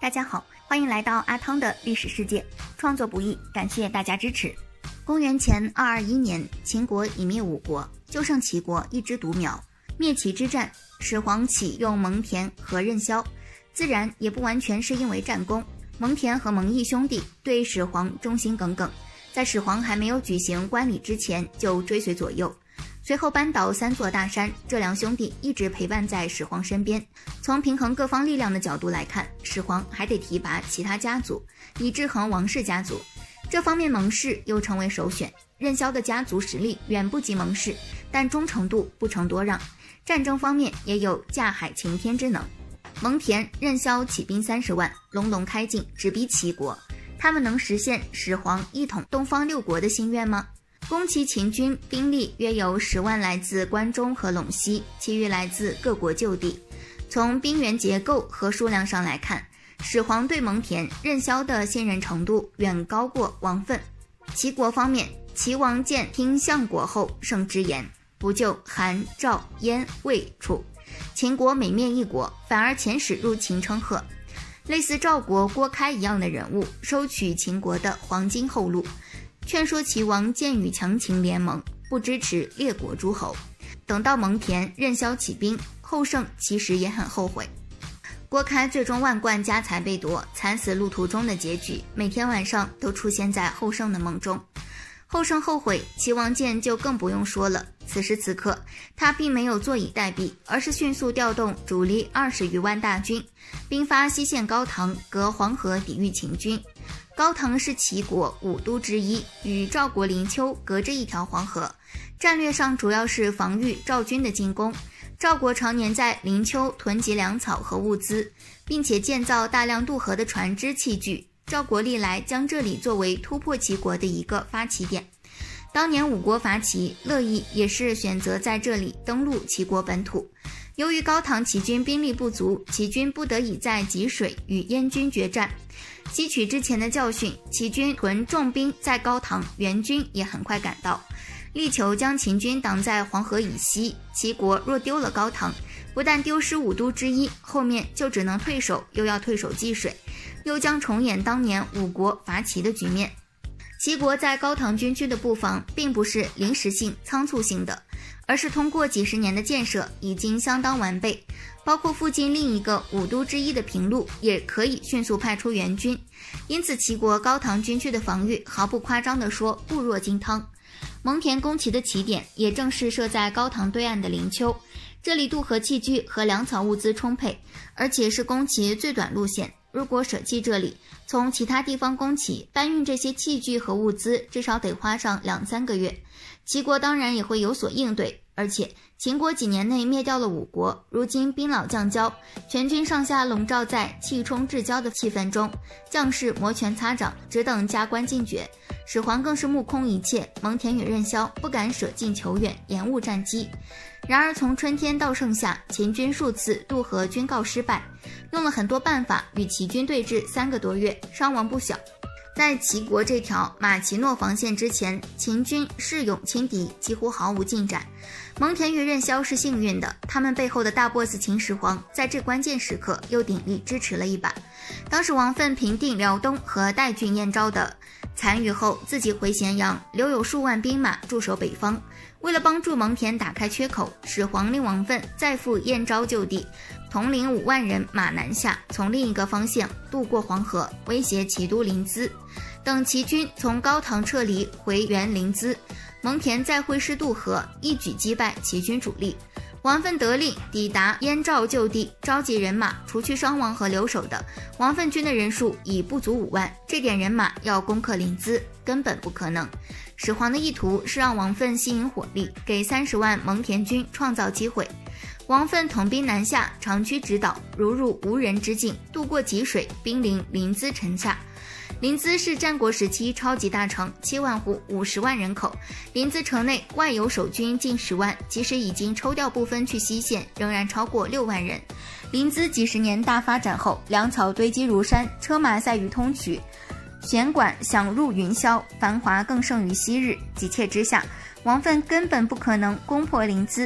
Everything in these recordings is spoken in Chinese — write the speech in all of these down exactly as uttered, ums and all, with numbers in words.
大家好，欢迎来到阿汤的历史世界，创作不易，感谢大家支持。公元前二二一年，秦国已灭五国，就剩齐国一枝独苗。灭齐之战，始皇启用蒙恬和任嚣，自然也不完全是因为战功。蒙恬和蒙毅兄弟对始皇忠心耿耿，在始皇还没有举行冠礼之前就追随左右。随后扳倒三座大山，这两兄弟一直陪伴在始皇身边。从平衡各方力量的角度来看，始皇还得提拔其他家族，以制衡王氏家族。这方面蒙氏又成为首选。任嚣的家族实力远不及蒙氏，但忠诚度不成多让。战争方面也有架海擎天之能。蒙恬、任嚣起兵三十万，隆隆开进，直逼齐国。他们能实现始皇一统东方六国的心愿吗？攻齐秦军兵力约有十万来自关中和陇西，其余来自各国旧地。从兵员结构和数量上来看，始皇对蒙恬、任嚣的信任程度远高过王愤。齐国方面，齐王建听相国后圣之言，不救韩、赵、燕、魏楚。秦国每灭一国，反而遣使入秦称贺。类似赵国郭开一样的人物，收取秦国的黄金后路，劝说齐王建与强秦联盟，不支持列国诸侯。等到蒙恬、任嚣起兵，后胜其实也很后悔。郭开最终万贯家财被夺，惨死路途中的结局，每天晚上都出现在后胜的梦中。后胜后悔，齐王建就更不用说了。此时此刻，他并没有坐以待毙，而是迅速调动主力二十余万大军，兵发西线高唐，隔黄河抵御秦军。高唐是齐国五都之一，与赵国临丘隔着一条黄河，战略上主要是防御赵军的进攻。赵国常年在临丘囤积粮草和物资，并且建造大量渡河的船只器具。赵国历来将这里作为突破齐国的一个发起点。当年五国伐齐，乐毅也是选择在这里登陆齐国本土。由于高唐齐军兵力不足，齐军不得已在济水与燕军决战。吸取之前的教训，齐军屯重兵在高唐，援军也很快赶到，力求将秦军挡在黄河以西。齐国若丢了高唐，不但丢失五都之一，后面就只能退守，又要退守济水，又将重演当年五国伐齐的局面。齐国在高唐军区的布防并不是临时性仓促性的，而是通过几十年的建设已经相当完备，包括附近另一个五都之一的平陆也可以迅速派出援军。因此齐国高唐军区的防御毫不夸张地说固若金汤。蒙恬攻齐的起点也正是设在高唐对岸的临丘，这里渡河器具和粮草物资充沛，而且是攻齐最短路线。如果舍弃这里，从其他地方攻齐，搬运这些器具和物资至少得花上两三个月。齐国当然也会有所应对，而且秦国几年内灭掉了五国，如今兵老将交，全军上下笼罩在气冲至交的气氛中，将士摩拳擦掌，只等加官进爵。始皇更是目空一切，蒙恬与任嚣不敢舍近求远，延误战机。然而从春天到盛夏，秦军数次渡河均告失败，用了很多办法与齐军对峙三个多月，伤亡不小。在齐国这条马奇诺防线之前，秦军势勇轻敌，几乎毫无进展。蒙恬与任嚣是幸运的，他们背后的大 boss 秦始皇在这关键时刻又鼎力支持了一把。当时王愤平定辽东和代郡燕昭的残余后，自己回咸阳，留有数万兵马驻守北方。为了帮助蒙恬打开缺口，始皇令王愤再赴燕昭就地，统领五万人马南下，从另一个方向渡过黄河，威胁齐都临淄。等齐军从高唐撤离回援临淄，蒙恬再挥师渡河，一举击败齐军主力。王愤得令抵达燕赵就地，召集人马，除去伤亡和留守的，王愤军的人数已不足五万，这点人马要攻克临淄根本不可能。始皇的意图是让王愤吸引火力，给三十万蒙恬军创造机会。王愤统兵南下，长驱直捣，如入无人之境，渡过济水，兵临临淄城下。临淄是战国时期超级大城，七万户，五十万人口。临淄城内外有守军近十万，即使已经抽调部分去西线，仍然超过六万人。临淄几十年大发展后，粮草堆积如山，车马塞于通衢，弦管响入云霄，繁华更胜于昔日。急切之下，王愤根本不可能攻破临淄。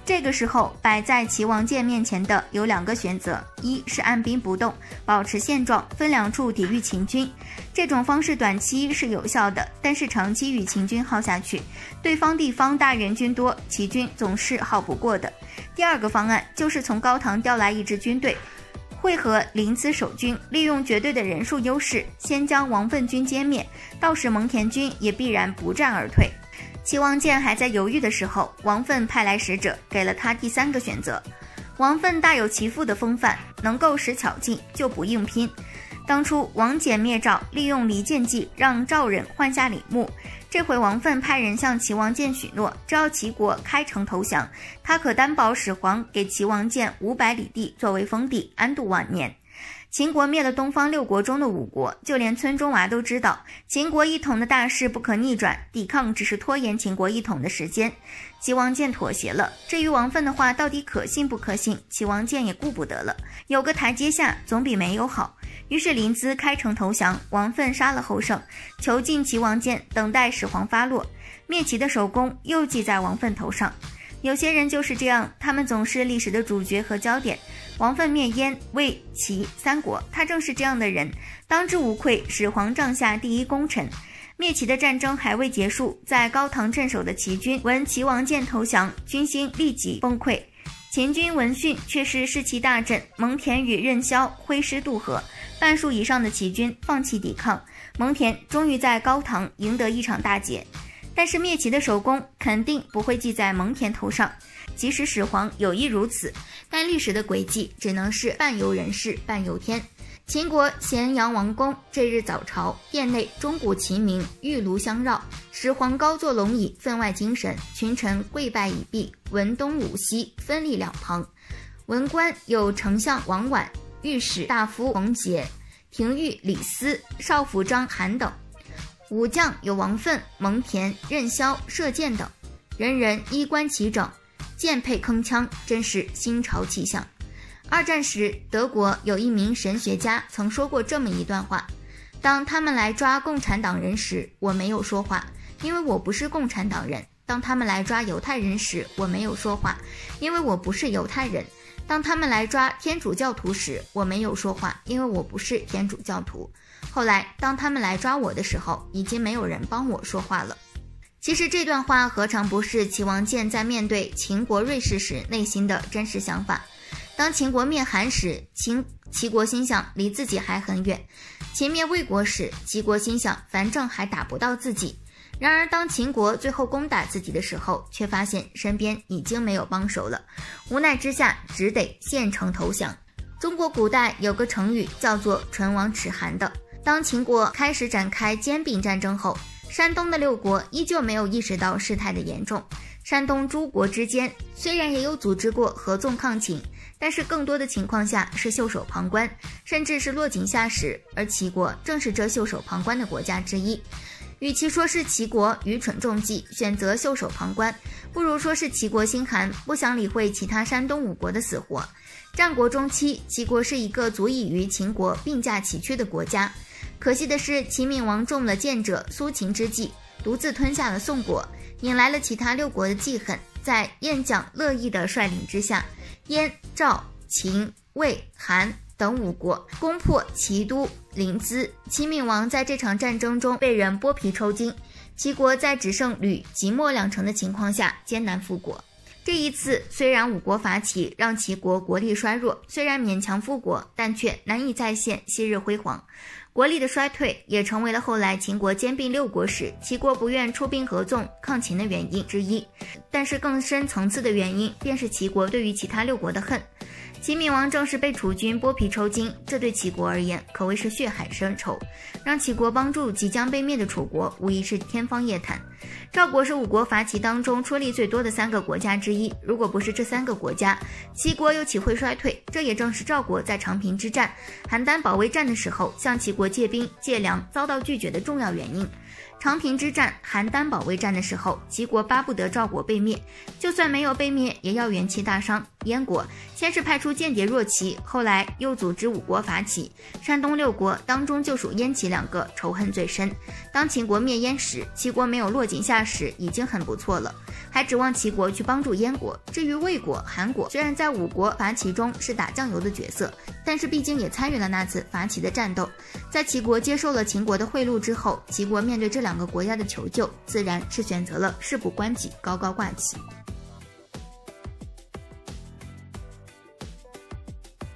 这个时候摆在齐王建面前的有两个选择，一是按兵不动，保持现状，分两处抵御秦军。这种方式短期是有效的，但是长期与秦军耗下去，对方地方大援军多，齐军总是耗不过的。第二个方案就是从高唐调来一支军队，会合临淄守军，利用绝对的人数优势，先将王奋军歼灭，到时蒙恬军也必然不战而退。齐王建还在犹豫的时候，王奋派来使者，给了他第三个选择。王奋大有其父的风范，能够使巧计，就不硬拼。当初王翦灭赵，利用离间计让赵人换下李牧，这回王奋派人向齐王建许诺，只要齐国开城投降，他可担保始皇给齐王建五百里地作为封地，安度晚年。秦国灭了东方六国中的五国，就连村中娃都知道，秦国一统的大势不可逆转，抵抗只是拖延秦国一统的时间。齐王建妥协了，至于王奋的话到底可信不可信，齐王建也顾不得了，有个台阶下总比没有好。于是临淄开城投降，王奋杀了后胜，囚禁齐王建，等待始皇发落，灭齐的首功又记在王奋头上。有些人就是这样，他们总是历史的主角和焦点。王奋灭燕、魏、齐三国，他正是这样的人，当之无愧始皇帐下第一功臣。灭齐的战争还未结束，在高唐镇守的齐军闻齐王建投降，军心立即崩溃。秦军闻讯却是士气大振，蒙恬与任嚣挥师渡河，半数以上的齐军放弃抵抗，蒙恬终于在高唐赢得一场大捷。但是灭齐的首功肯定不会记在蒙恬头上，即使始皇有意如此，但历史的轨迹只能是半由人事半由天。秦国咸阳王宫这日早朝，殿内钟鼓齐鸣，玉炉相绕，始皇高坐龙椅，分外精神，群臣跪拜已毕，文东武西分立两旁。文官有丞相王绾、御史大夫冯杰、廷尉李斯、少府张邯等。武将有王奋、蒙恬、任嚣、射箭等，人人衣冠齐整，剑佩铿锵，真是新朝气象。二战时，德国有一名神学家曾说过这么一段话：当他们来抓共产党人时，我没有说话，因为我不是共产党人；当他们来抓犹太人时，我没有说话，因为我不是犹太人；当他们来抓天主教徒时，我没有说话，因为我不是天主教徒。后来当他们来抓我的时候，已经没有人帮我说话了。其实这段话何尝不是齐王建在面对秦国锐势时内心的真实想法。当秦国灭韩时，秦齐国心想离自己还很远；秦灭魏国时，齐国心想反正还打不到自己。然而当秦国最后攻打自己的时候，却发现身边已经没有帮手了，无奈之下只得献城投降。中国古代有个成语叫做唇亡齿寒的。当秦国开始展开兼并战争后，山东的六国依旧没有意识到事态的严重。山东诸国之间虽然也有组织过合纵抗秦，但是更多的情况下是袖手旁观，甚至是落井下石，而齐国正是这袖手旁观的国家之一。与其说是齐国愚蠢中计，选择袖手旁观，不如说是齐国心寒，不想理会其他山东五国的死活。战国中期，齐国是一个足以与秦国并驾齐驱的国家。可惜的是，齐闵王中了箭者苏秦之计，独自吞下了宋国，引来了其他六国的记恨。在燕将乐毅的率领之下，燕、赵、秦、魏、韩等五国攻破齐都临淄。齐闵王在这场战争中被人剥皮抽筋，齐国在只剩吕、即墨两城的情况下艰难复国。这一次虽然五国伐齐，让齐国国力衰弱，虽然勉强复国，但却难以再现昔日辉煌。国力的衰退也成为了后来秦国兼并六国时，齐国不愿出兵合纵抗秦的原因之一。但是更深层次的原因，便是齐国对于其他六国的恨。齐闵王正是被楚军剥皮抽筋，这对齐国而言可谓是血海深仇，让齐国帮助即将被灭的楚国，无疑是天方夜谭。赵国是五国伐齐当中出力最多的三个国家之一，如果不是这三个国家，齐国又岂会衰退？这也正是赵国在长平之战、邯郸保卫战的时候向齐国借兵借粮遭到拒绝的重要原因。长平之战、邯郸保卫战的时候，齐国巴不得赵国被灭，就算没有被灭，也要元气大伤。燕国先是派出间谍弱齐，后来又组织五国伐齐，山东六国当中就属燕齐两个仇恨最深。当秦国灭燕时，齐国没有落井井下石已经很不错了，还指望齐国去帮助燕国。至于魏国、韩国，虽然在五国伐齐中是打酱油的角色，但是毕竟也参与了那次伐齐的战斗。在齐国接受了秦国的贿赂之后，齐国面对这两个国家的求救，自然是选择了事不关己，高高挂起。